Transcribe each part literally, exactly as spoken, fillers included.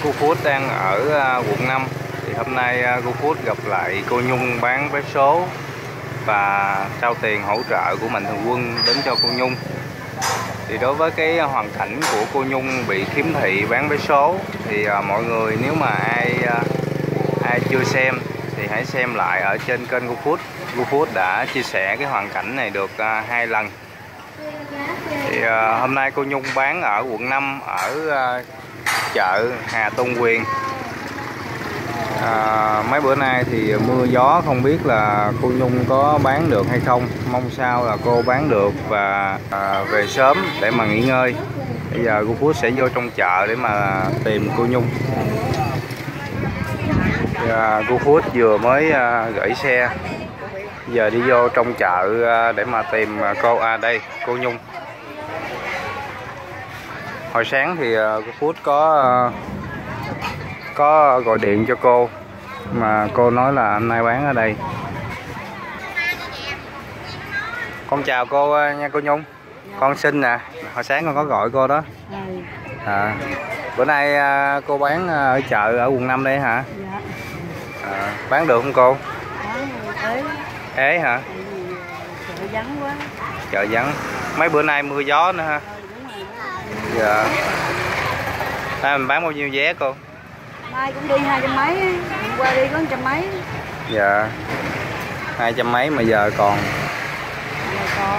GoFood đang ở quận năm. Thì hôm nay GoFood gặp lại cô Nhung bán vé số và trao tiền hỗ trợ của Mạnh Thường Quân đến cho cô Nhung. Thì đối với cái hoàn cảnh của cô Nhung bị khiếm thị bán vé số thì mọi người nếu mà ai ai chưa xem thì hãy xem lại ở trên kênh GoFood. GoFood đã chia sẻ cái hoàn cảnh này được hai lần. Thì uh, hôm nay cô Nhung bán ở quận năm ở uh, chợ Hà Tôn Quyền. uh, Mấy bữa nay thì mưa gió không biết là cô Nhung có bán được hay không. Mong sao là cô bán được và uh, về sớm để mà nghỉ ngơi. Bây giờ GoFood sẽ vô trong chợ để mà tìm cô Nhung. uh, GoFood vừa mới uh, gửi xe, giờ đi vô trong chợ uh, để mà tìm cô. À đây cô Nhung. Hồi sáng thì GoFood có có gọi điện cho cô mà cô nói là anh nay bán ở đây. Con chào cô nha cô Nhung. Con xin nè, hồi sáng con có gọi cô đó. À, bữa nay cô bán ở chợ ở quận năm đây hả? À, bán được không cô? Ế. Ế hả? Chợ vắng quá. Chợ vắng. Mấy bữa nay mưa gió nữa ha. Dạ. À, mình bán bao nhiêu vé cô? Mai cũng đi hai trăm mấy, hôm qua đi có một trăm mấy. Dạ. Hai trăm mấy mà giờ còn. Giờ còn.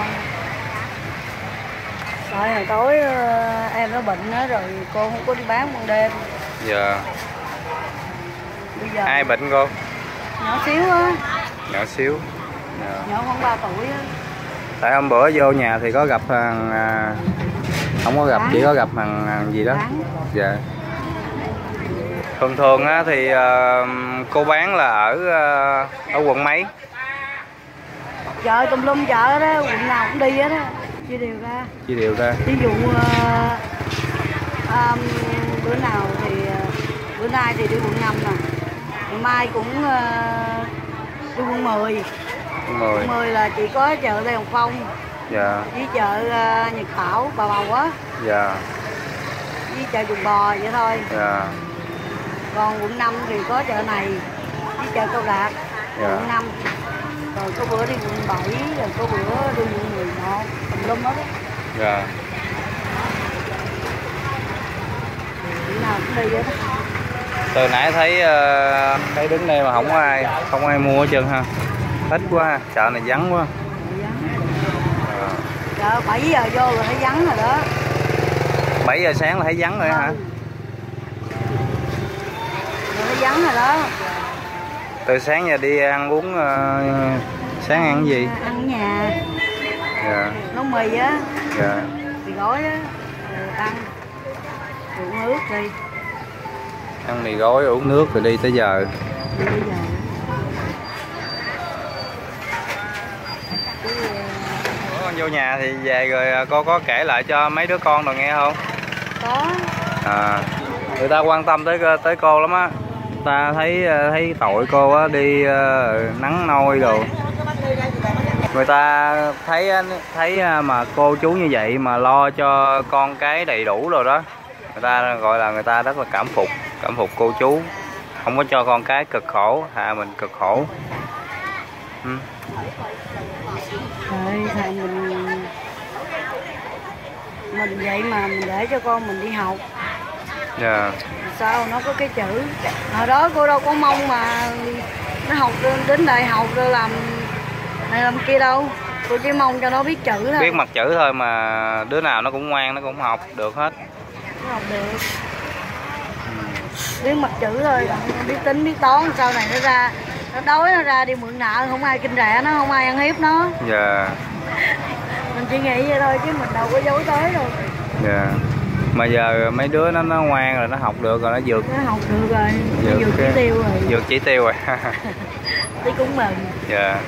Rồi hồi tối em nó bệnh đó rồi cô không có đi bán ban đêm. Dạ. Bây giờ ai bệnh cô? Nhỏ xíu á. Nhỏ xíu. Dạ. Nhỏ khoảng ba tuổi á. Tại hôm bữa vô nhà thì có gặp thằng à, không có gặp, chỉ có gặp thằng, thằng gì đó. Dạ. Thường thường á, thì uh, cô bán là ở uh, ở quận mấy? Chợ tùm lum chợ đó, quận nào cũng đi hết á, chia đều ra. Chia đều ra. Ví dụ uh, um, bữa nào thì uh, bữa nay thì đi quận năm nè, ngày mai cũng uh, đi quận mười. Quận mười là chỉ có chợ Lê Hồng Phong. Dạ. Với chợ uh, Nhật Thảo, Bà Bầu á. Dạ. Với chợ Chuồng Bò vậy thôi. Dạ. Còn quận năm thì có chợ này với chợ Cầu Đạt. Dạ. Quận năm. Rồi có bữa đi quận bảy, rồi có bữa đi quận mười một, tùm lum hết á. Dạ. Quận nào cũng đi hết á. Từ nãy thấy uh, thấy đứng đây mà không có ai, không có ai mua hết trơn ha. Ít quá, chợ này vắng quá. Chợ bảy giờ vô rồi thấy vắng rồi đó. bảy giờ sáng là thấy vắng rồi. Ừ. Hả? Rồi thấy vắng rồi đó. Từ sáng giờ đi ăn uống, uh, sáng ăn cái gì? Ăn ở nhà. Dạ. Nấu mì á. Dạ. Mì gói á. Rồi ăn. Rồi uống nước đi. Ăn mì gói uống nước rồi đi tới giờ. Đi tới giờ. Vô nhà thì về rồi cô có kể lại cho mấy đứa con rồi nghe không? Có. À, người ta quan tâm tới tới cô lắm á. Ta thấy thấy tội cô á, đi uh, nắng nôi đồ. Người ta thấy thấy mà cô chú như vậy mà lo cho con cái đầy đủ rồi đó. Người ta gọi là người ta rất là cảm phục, cảm phục cô chú. Không có cho con cái cực khổ, thà mình cực khổ. Ừ. Rồi thầy mình mình vậy mà mình để cho con mình đi học. Dạ. Yeah. Sao nó có cái chữ. Hồi đó cô đâu có mong mà nó học đến đại học rồi làm này làm kia đâu. Cô chỉ mong cho nó biết chữ thôi. Biết mặt chữ thôi mà đứa nào nó cũng ngoan, nó cũng học được hết. Nó học được. Biết mặt chữ thôi, biết tính biết toán sau này nó ra. Nó đói nó ra đi mượn nợ, không ai kinh rẻ nó, không ai ăn hiếp nó. Dạ. Mình chỉ nghĩ vậy thôi chứ mình đâu có dối tới đâu. Dạ. Mà giờ mấy đứa nó nó ngoan rồi, nó học được rồi, nó vượt. Nó học được rồi, nó vượt chỉ tiêu rồi. Vượt chỉ tiêu rồi. Tí cũng mừng. Dạ.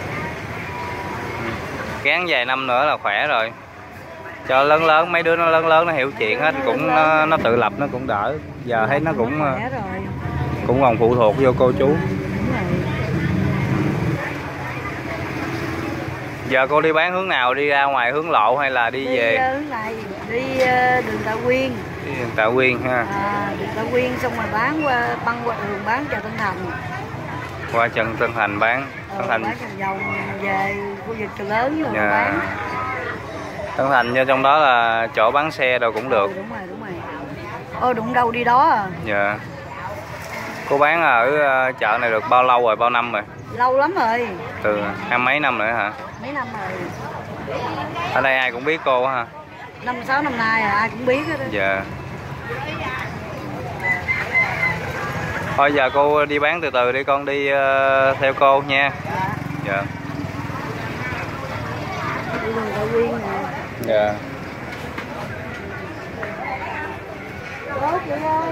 Gán vài năm nữa là khỏe rồi. Cho lớn lớn, mấy đứa nó lớn lớn nó hiểu chuyện hết, cũng nó, nó tự lập nó cũng đỡ. Giờ thấy nó cũng cũng còn phụ thuộc vô cô chú. Giờ cô đi bán hướng nào? Đi ra ngoài hướng lộ hay là đi, đi về? Hướng này, đi đường Tạ Quyên. Tạ Quyên ha. À, Tạ Quyên xong rồi bán qua băng qua đường bán chợ Tân Thành. Qua chân Tân Thành bán. Tân ừ, Thành bán vòng vòng về khu vực chợ lớn rồi dạ. Bán. Tân Thành cho trong đó là chỗ bán xe đâu cũng được. Ừ, đúng rồi, đúng rồi. Ô đụng đâu đi đó à. Dạ. Cô bán ở chợ này được bao lâu rồi, bao năm rồi? Lâu lắm rồi. Từ hai mấy năm nữa hả? Mấy năm rồi. Ở đây ai cũng biết cô ha. Năm sáu năm nay à, ai cũng biết hết đó. Dạ. Thôi giờ cô đi bán từ từ đi, con đi uh, theo cô nha. Dạ. Dạ. Đi đường Tạ Quyên nè. Dạ. Đó chị ơi.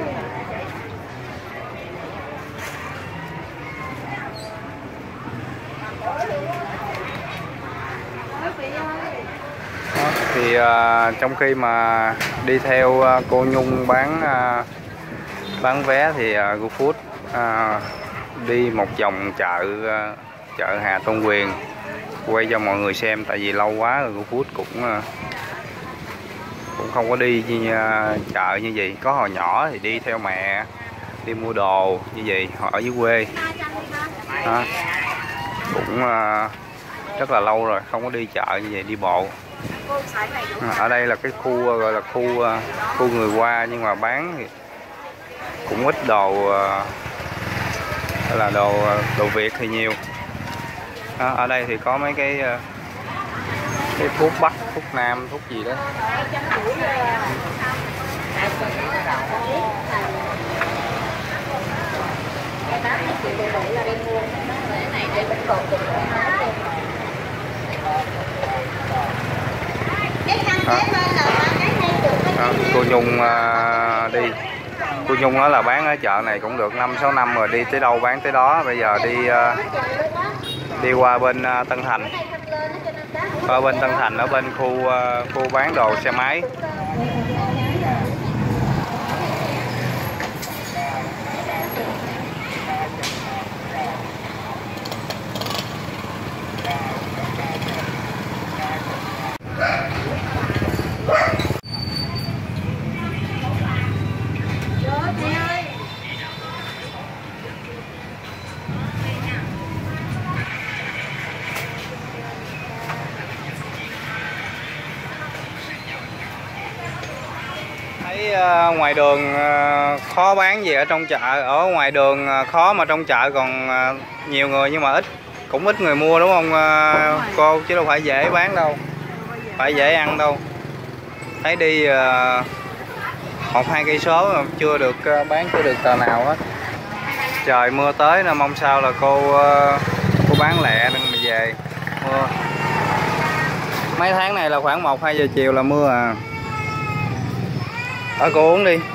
Đó, thì uh, trong khi mà đi theo uh, cô Nhung bán uh, bán vé thì uh, GoFood uh, đi một vòng chợ uh, chợ Hà Tôn Quyền quay cho mọi người xem, tại vì lâu quá rồi GoFood cũng uh, cũng không có đi như uh, chợ như vậy. Có hồi nhỏ thì đi theo mẹ đi mua đồ như vậy, họ ở dưới quê đó. Cũng uh, rất là lâu rồi không có đi chợ như vậy, đi bộ. À, ở đây là cái khu gọi là khu khu người qua, nhưng mà bán thì cũng ít đồ uh, là đồ đồ Việt thì nhiều. À, ở đây thì có mấy cái uh, cái thuốc Bắc, thuốc Nam, thuốc gì đó. Đó. Đó, cô Nhung uh, đi cô Nhung nói là bán ở chợ này cũng được năm sáu năm rồi, đi tới đâu bán tới đó. Bây giờ đi uh, đi qua bên uh, Tân Thành, qua bên Tân Thành ở bên khu uh, khu bán đồ xe máy. Thấy uh, ngoài đường uh, khó bán gì ở trong chợ, ở ngoài đường uh, khó mà trong chợ còn uh, nhiều người, nhưng mà ít cũng ít người mua đúng không uh, cô, chứ đâu phải dễ bán đâu, phải dễ ăn đâu. Thấy đi uh, một hai cây số mà chưa được uh, bán, chưa được tờ nào hết. Trời mưa tới nên mong sao là cô uh, cô bán lẹ đừng mà về mưa. Mấy tháng này là khoảng một hai giờ chiều là mưa à. Ở cô uống đi.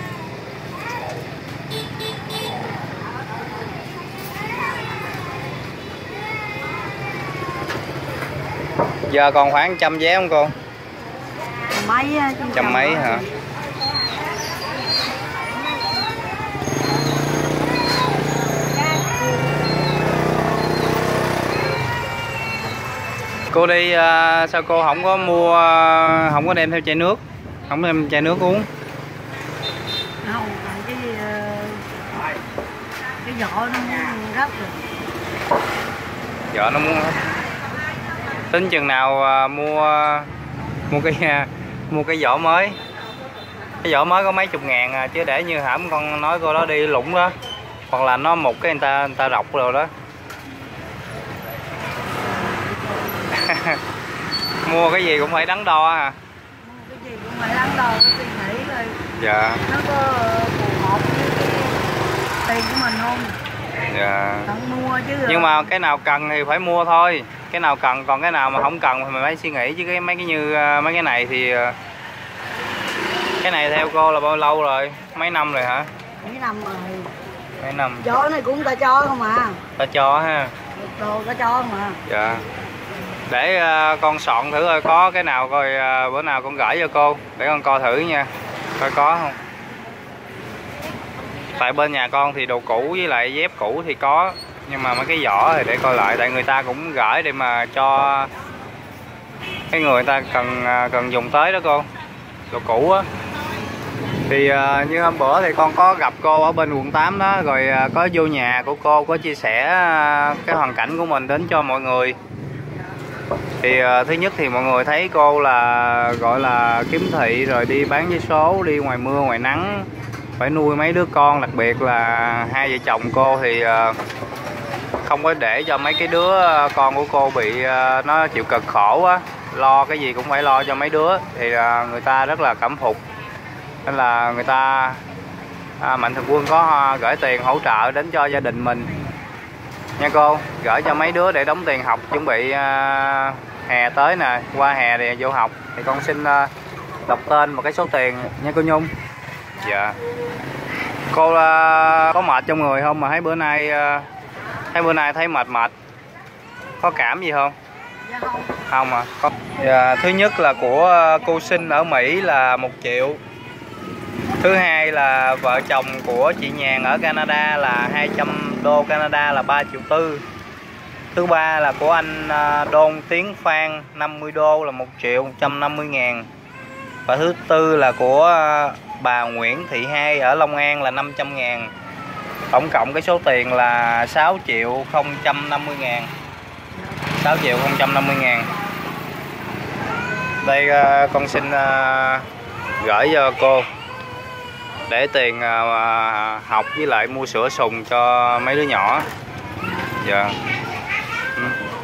Giờ còn khoảng trăm vé không cô? Mấy trăm mấy hả? Cô đi uh, sao cô không có mua, không có đem theo chai nước, không đem chai nước uống? Không, cái cái vỏ nó muốn gấp rồi. Vỏ nó muốn gấp. Tính chừng nào uh, mua mua cái uh, mua cái vỏ mới. Cái vỏ mới có mấy chục ngàn à, chứ để như hãm con nói cô đó đi lũng đó, hoặc là nó một cái người ta người ta rọc rồi đó. Mua cái gì cũng phải đắn đo à. Mua cái gì cũng phải đắn đo, cái suy nghĩ rồi. Dạ. Nó có phù hợp với cái tiền của mình không? Dạ. Tận mua chứ. Nhưng mà cái nào cần thì phải mua thôi. Cái nào cần, còn cái nào mà không cần thì mình phải suy nghĩ chứ. Cái mấy cái như mấy cái này thì cái này theo cô là bao lâu rồi? Mấy năm rồi hả? Mấy năm rồi. Mấy năm. Giỏ này cũng ta cho không à. Ta cho ha. Đồ ta cho không à. Dạ. Để uh, con soạn thử coi có cái nào, coi uh, bữa nào con gửi cho cô để con coi thử nha, coi có không. Tại bên nhà con thì đồ cũ với lại dép cũ thì có, nhưng mà mấy cái vỏ thì để coi lại, tại người ta cũng gửi để mà cho cái người ta cần uh, cần dùng tới đó cô, đồ cũ á. Thì uh, như hôm bữa thì con có gặp cô ở bên quận tám đó, rồi uh, có vô nhà của cô có chia sẻ uh, cái hoàn cảnh của mình đến cho mọi người. Thì uh, thứ nhất thì mọi người thấy cô là gọi là kiếm thị rồi đi bán vé số, đi ngoài mưa ngoài nắng, phải nuôi mấy đứa con, đặc biệt là hai vợ chồng cô thì uh, không có để cho mấy cái đứa con của cô bị uh, nó chịu cực khổ á, lo cái gì cũng phải lo cho mấy đứa, thì uh, người ta rất là cảm phục. Nên là người ta à, Mạnh Thường Quân có uh, gửi tiền hỗ trợ đến cho gia đình mình nha cô, gửi cho mấy đứa để đóng tiền học chuẩn bị uh, hè tới nè, qua hè thì vô học. Thì con xin uh, đọc tên một cái số tiền nha cô Nhung. Dạ. Cô uh, có mệt trong người không mà thấy bữa nay uh, thấy bữa nay thấy mệt mệt, có cảm gì không? Dạ không. Không à. Có. Dạ, thứ nhất là của cô Sinh ở Mỹ là một triệu. Thứ hai là vợ chồng của chị Nhàn ở Canada là hai trăm đô Canada là ba triệu tư. Thứ ba là của anh Đôn Tiến Phan năm mươi đô là một triệu một trăm năm mươi ngàn. Và thứ tư là của bà Nguyễn Thị Hai ở Long An là năm trăm ngàn. Tổng cộng cái số tiền là sáu triệu không trăm năm mươi ngàn. sáu triệu không trăm năm mươi ngàn. Đây con xin gửi cho cô để tiền học với lại mua sữa sùng cho mấy đứa nhỏ. Dạ. Ừ.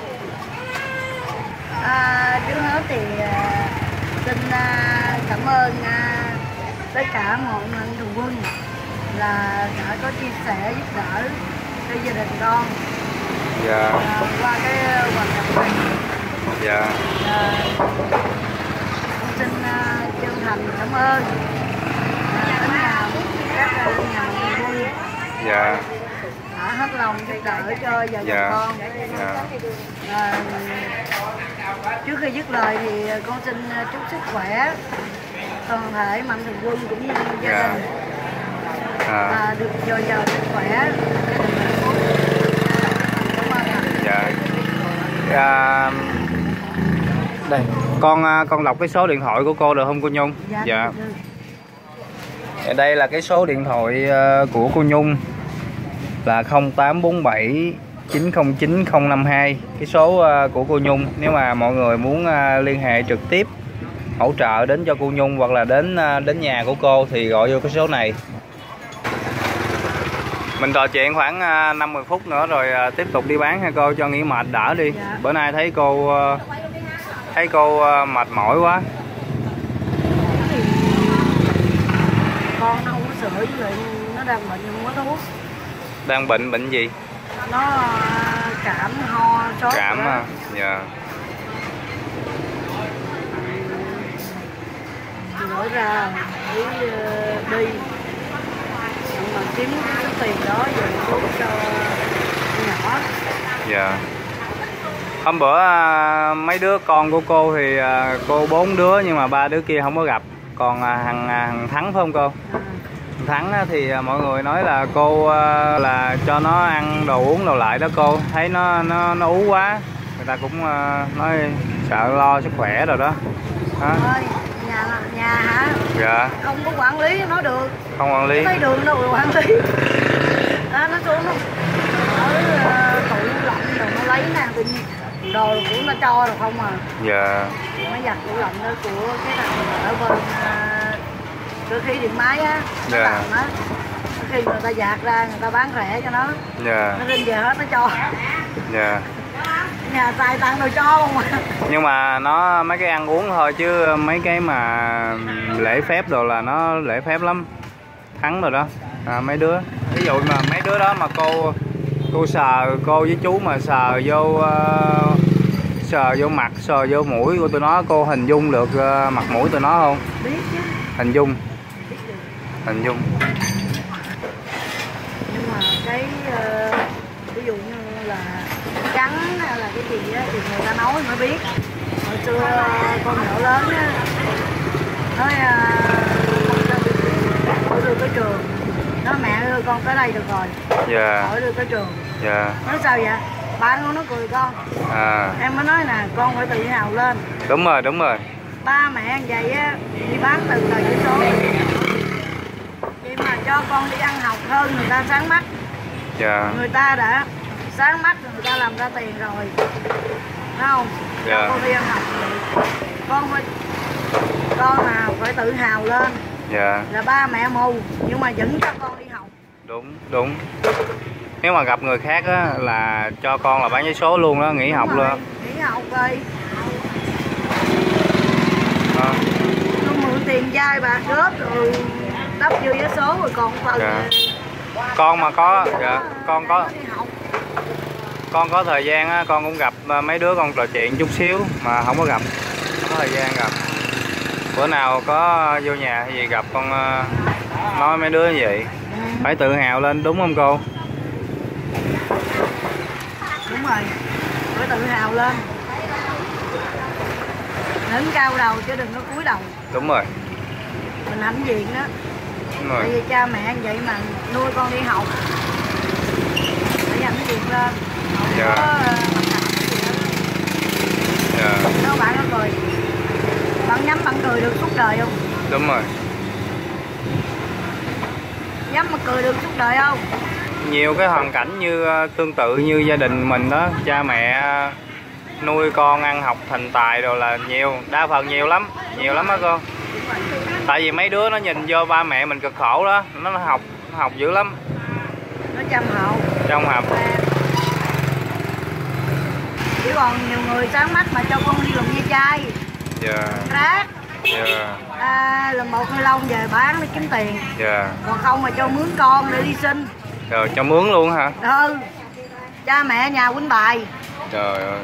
À, trước hết thì uh, xin uh, cảm ơn uh, tất cả mọi Mạnh Thường Quân là đã có chia sẻ giúp đỡ cho gia đình con. Dạ. Uh, qua cái hoạt động này. Dạ. Uh, con xin uh, chân thành cảm ơn uh, đến nhà các uh, nhà Mạnh Thường Quân. Dạ. Đã hết lòng giúp đỡ cho vợ chồng Dạ. con. Dạ. À, trước khi dứt lời thì con xin chúc sức khỏe toàn thể Mạnh Thường Quân cũng như gia Dạ. đình À. và được dồi dào sức khỏe, gia đình hạnh phúc. Cảm ơn ạ. Dạ. À, đây con con đọc cái số điện thoại của cô được không cô Nhung? Dạ. Dạ. Đây là cái số điện thoại của cô Nhung là không tám bốn bảy chín không chín không năm hai, cái số của cô Nhung. Nếu mà mọi người muốn liên hệ trực tiếp hỗ trợ đến cho cô Nhung hoặc là đến đến nhà của cô thì gọi vô cái số này. Mình trò chuyện khoảng năm mươi phút nữa rồi tiếp tục đi bán ha cô, cho nghỉ mệt đỡ đi. Dạ. Bữa nay thấy cô thấy cô mệt mỏi quá. Con nó không có sữa với lại nó đang bệnh không có thuốc. Đang bệnh bệnh gì? Nó cảm ho sốt. Cảm à. Dạ. Nói ra đi đi mà kiếm cái tiền đó về thuốc cho nhỏ. Dạ. Hôm bữa mấy đứa con của cô thì cô bốn đứa nhưng mà ba đứa kia không có gặp. Còn thằng thằng Thắng phải không cô? À. Thắng thì mọi người nói là cô là cho nó ăn đồ uống đồ lại đó cô, thấy nó nó nó ú quá, người ta cũng nói sợ lo sức khỏe rồi đó. Đó. Ơi, nhà nhà hả? Dạ. Không có quản lý nó được. Không quản lý. Thấy đường đâu quản lý. Đó, nó xuống nó ở tủ lạnh rồi nó lấy nè, tự nhiên đồ của nó cho rồi không à. Dạ. Nó giặt tủ lạnh đó của cái thằng ở bên cơ khí điện máy á, nó Dạ. làm á. Khi người ta dạt ra người ta bán rẻ cho nó. Dạ. Nó lên về hết nó cho. Dạ. Nhà tài tặng đồ cho không à. Nhưng mà nó mấy cái ăn uống thôi chứ mấy cái mà lễ phép đồ là nó lễ phép lắm. Thắng rồi đó. À, mấy đứa ví dụ mà mấy đứa đó mà cô cô sờ cô với chú mà sờ vô uh, sờ vô mặt sờ vô mũi của tụi nó, cô hình dung được uh, mặt mũi tụi nó không? Biết chứ. Hình dung. Hình dung. Nhưng mà cái uh, ví dụ như là trắng hay là cái gì á thì người ta nói mới biết. Hồi xưa uh, con nhỏ lớn á nói hỏi uh, đưa tới trường, nói mẹ ơi con tới đây được rồi. Dạ. Hỏi đưa tới trường. Dạ. Nói sao vậy? Ba nó nó cười con. À. Em mới nói nè, con phải tự hào lên. Đúng rồi, đúng rồi. Ba mẹ ăn vậy á đi bán từ đời với số. cho con đi ăn học hơn người ta sáng mắt. Dạ. Người ta đã sáng mắt rồi, người ta làm ra tiền rồi, đúng không? Cho Dạ. con đi ăn học rồi. Con phải con nào phải tự hào lên. Dạ. Là ba mẹ mù nhưng mà vẫn cho con đi học. Đúng đúng. Nếu mà gặp người khác á là cho con là bán vé số luôn đó, nghỉ Đúng học rồi, luôn. nghỉ học rồi. À. Con mượn tiền dai bạc góp rồi đắp vô vé số rồi còn phần. Dạ. Con mà có dạ, con có con có thời gian á, con cũng gặp mấy đứa con trò chuyện chút xíu mà không có gặp, không có thời gian gặp. Bữa nào có vô nhà hay gì gặp con nói mấy đứa như vậy. Ừ. Phải tự hào lên, đúng không cô? Đúng rồi, phải tự hào lên, ngẩng cao đầu chứ đừng có cúi đầu. Đúng rồi. Mình hãnh diện đó. Đúng rồi. Tại vì cha mẹ vậy mà nuôi con đi học, phải hãnh diện lên. Không Dạ. có mặc cảm cái gì hết. Dạ. Đó, bạn nó cười, bạn nhắm bạn cười được suốt đời không? Đúng rồi. Nhắm mà cười được suốt đời không? Nhiều cái hoàn cảnh như tương tự như gia đình mình đó, cha mẹ nuôi con ăn học thành tài rồi là nhiều, đa phần nhiều lắm, nhiều lắm đó cô. Tại vì mấy đứa nó nhìn vô ba mẹ mình cực khổ đó, nó học nó học dữ lắm. Nó chăm hậu. Trong học. Chỉ còn nhiều người sáng mắt mà cho con đi lùm ve chai. Dạ. Rác. Dạ. À, làm một ni lông về bán để kiếm tiền. Dạ. Còn không mà cho mướn con để đi sinh. Rồi cho mướn luôn hả? Ừ. Cha mẹ nhà quýnh bài. Trời ơi.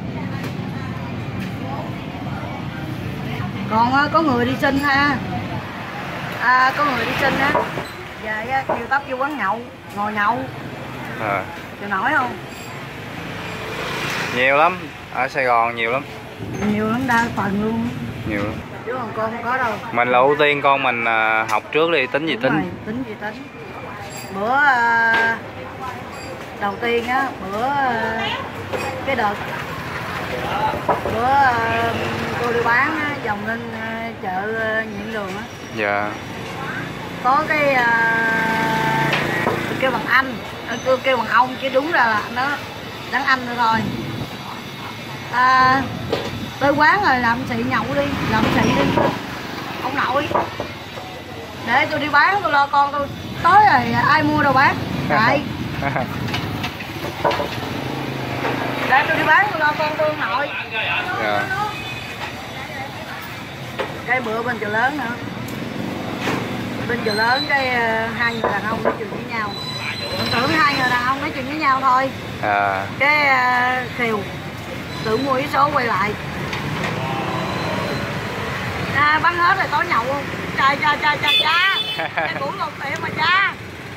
Còn có người đi sinh ha. À, có người đi sinh á. Về kêu tấp vô quán nhậu, ngồi nhậu. À. Chịu nổi không? Nhiều lắm, ở Sài Gòn nhiều lắm. Nhiều lắm, đa phần luôn. Nhiều lắm. Chứ còn con không có đâu. Mình là ưu tiên con mình học trước đi, tính gì Đúng tính. rồi, tính gì tính. Bữa uh, đầu tiên á, bữa uh, cái đợt bữa uh, cô đi bán á, vòng lên uh, chợ uh, Nhịn Đường á. Dạ. Có cái uh, kêu bằng anh, kêu, kêu bằng ông chứ đúng ra là nó đáng anh nữa thôi. À, tới quán rồi làm xị nhậu đi, làm xị đi ông nội, để tôi đi bán, tôi lo con tôi tới rồi ai mua đâu bán. Đấy. Để tôi đi bán, tôi lo con tôi ông nội. Dạ. Cái bữa bên chợ lớn nữa, bên chợ lớn cái uh, hai người đàn ông nói chuyện với nhau, mình tưởng hai người đàn ông nói chuyện với nhau thôi. À. Cái uh, Khiều tưởng mua vé số quay lại, à, bán hết rồi tối nhậu không? Cha cha cha cha cha, cái củ lộn tiệm mà cha.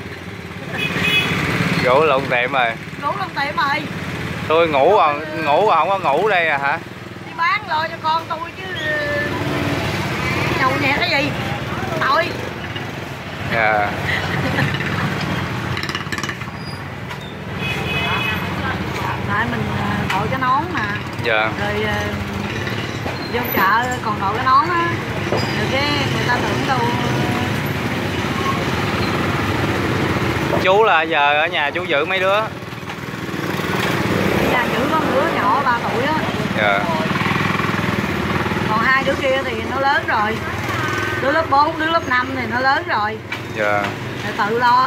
Rủ lộn tiệm rồi. Củ lộn tiệm rồi. Tôi ngủ còn ngủ không có ngủ đây à hả? Đi bán lo cho con tôi chứ nhậu nhẹt cái gì? Tội. Dạ. Tại mình đội cái nón mà. Dạ. Rồi vô chợ còn đội cái nón á, rồi cái người ta tưởng đâu. Chú là giờ ở nhà chú giữ mấy đứa? Nhà giữ con đứa nhỏ ba tuổi á. Dạ. Còn hai đứa kia thì nó lớn rồi, đứa lớp bốn, đứa lớp năm thì nó lớn rồi. Dạ. Rồi tự lo.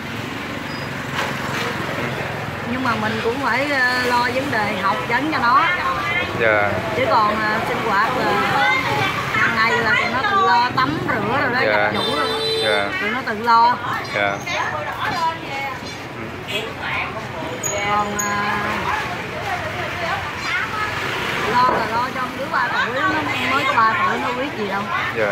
Nhưng mà mình cũng phải lo vấn đề học vấn cho nó. Dạ. Chứ còn uh, sinh hoạt là hàng ngày là tụi nó tự lo tắm rửa rồi đó, Dạ. giặt giũ rồi. Dạ. Tụi nó tự lo. Dạ. Còn uh, lo là lo cho đứa ba tuổi, nó mới có ba tuổi nó biết gì đâu. Dạ.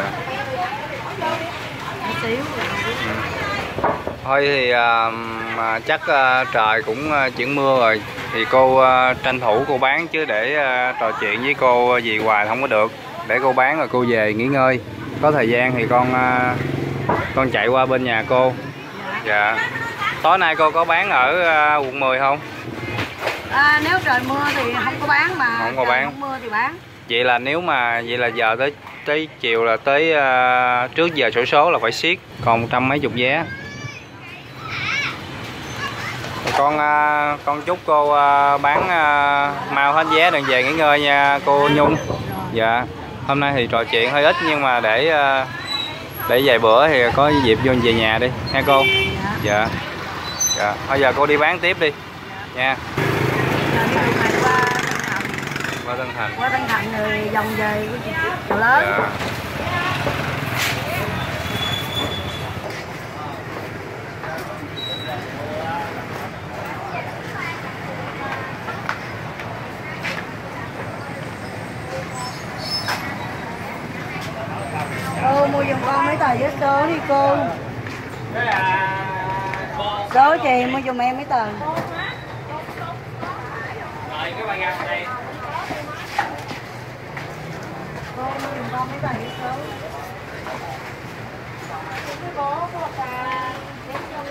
Một xíu rồi không biết. Ừ. Thôi thì à, mà chắc à, trời cũng à, chuyển mưa rồi thì cô à, tranh thủ cô bán chứ để à, trò chuyện với cô gì hoài không có được, để cô bán rồi cô về nghỉ ngơi, có thời gian thì con à, con chạy qua bên nhà cô. Dạ. Tối nay cô có bán ở à, quận mười không? À, nếu trời mưa thì không có bán, mà Không có trời bán. không mưa thì bán. Vậy là nếu mà vậy là giờ tới tới chiều là tới uh, trước giờ sổ số là phải siết, còn một trăm mấy chục vé. Con uh, con chúc cô uh, bán uh, mau hết vé đừng về nghỉ ngơi nha cô Nhung. Dạ. Hôm nay thì trò chuyện hơi ít nhưng mà để uh, để vài bữa thì có dịp vô về nhà đi nha cô. Dạ. Dạ. Bây giờ cô đi bán tiếp đi nha. Qua Tân Thành. Qua Tân Thành rồi vòng về chợ lớn. Dạ. Cô mua giùm con mấy tờ giấy số đi cô. Số chị mua giùm em mấy tờ. Cô mua giùm con mấy tờ giấy số.